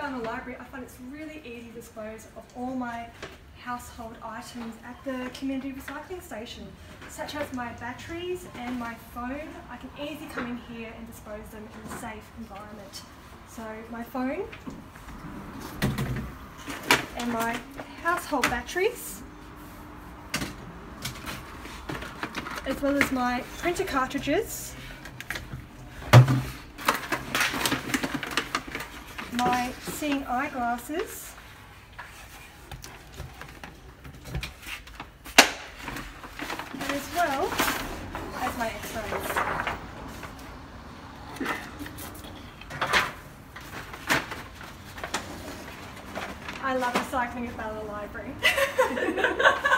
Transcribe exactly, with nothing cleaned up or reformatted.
Ballina Library, I find it's really easy to dispose of all my household items at the community recycling station, such as my batteries and my phone. I can easily come in here and dispose them in a safe environment. So my phone and my household batteries, as well as my printer cartridges, my seeing eyeglasses, and as well as my x-rays. I love recycling at Ballina Library.